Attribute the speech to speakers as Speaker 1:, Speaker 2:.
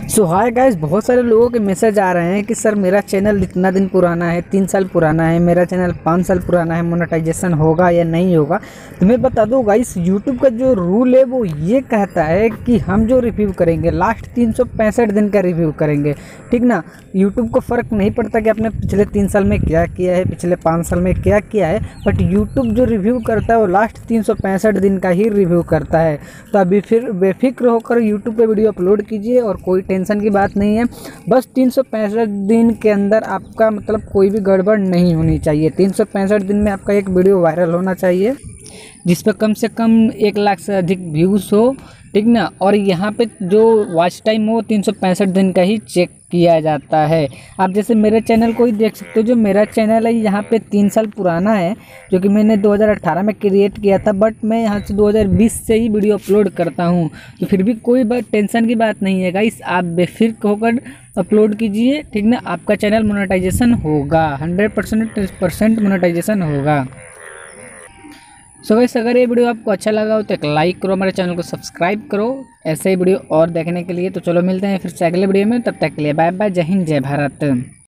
Speaker 1: सो hi guys, बहुत सारे लोगों के मैसेज आ रहे हैं कि सर मेरा चैनल इतना दिन पुराना है, 3 साल पुराना है, मेरा चैनल 5 साल पुराना है, मोनेटाइजेशन होगा या नहीं होगा। तो मैं बता दूं गाइस, यूट्यूब का जो रूल है वो ये कहता है कि हम जो रिव्यू करेंगे लास्ट 365 दिन का रिव्यू करेंगे, ठीक ना। यूट्यूब को फ़र्क नहीं पड़ता कि आपने पिछले 3 साल में क्या किया है, पिछले 5 साल में क्या किया है, बट यूट्यूब जो रिव्यू करता है वो लास्ट 365 दिन का ही रिव्यू करता है। तो अभी फिर बेफिक्र होकर यूट्यूब पे वीडियो अपलोड कीजिए और कोई टेंशन की बात नहीं है। बस 365 दिन के अंदर आपका मतलब कोई भी गड़बड़ नहीं होनी चाहिए। 365 दिन में आपका एक वीडियो वायरल होना चाहिए जिस पर कम से कम 1 लाख से अधिक व्यूज़ हो, ठीक ना। और यहाँ पे जो वॉच टाइम हो 365 दिन का ही चेक किया जाता है। आप जैसे मेरे चैनल को ही देख सकते हो, जो मेरा चैनल है यहाँ पे 3 साल पुराना है, जो कि मैंने 2018 में क्रिएट किया था, बट मैं यहाँ से 2020 से ही वीडियो अपलोड करता हूँ। तो फिर भी कोई बात टेंशन की बात नहीं है गाइस, आप बेफिक्र होकर अपलोड कीजिए, ठीक ना। आपका चैनल मोनेटाइजेशन होगा, 100% मोनेटाइजेशन होगा। सो गाइस, अगर ये वीडियो आपको अच्छा लगा हो तो एक लाइक करो, हमारे चैनल को सब्सक्राइब करो ऐसे ही वीडियो और देखने के लिए। तो चलो मिलते हैं फिर से अगले वीडियो में, तब तक के लिए बाय बाय, जय हिंद जय भारत।